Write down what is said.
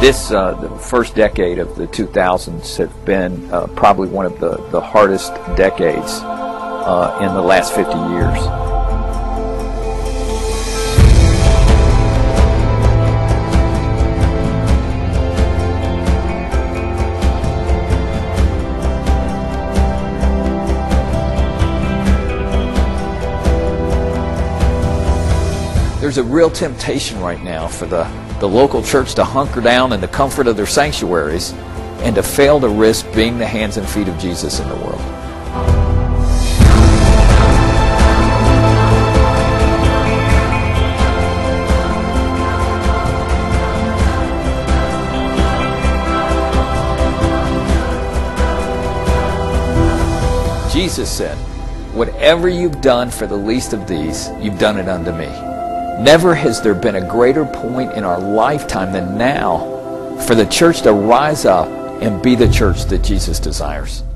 The first decade of the 2000s have been probably one of the hardest decades in the last 50 years. There's a real temptation right now for the local church to hunker down in the comfort of their sanctuaries and to fail to risk being the hands and feet of Jesus in the world. Jesus said, "Whatever you've done for the least of these, you've done it unto me." Never has there been a greater point in our lifetime than now for the church to rise up and be the church that Jesus desires.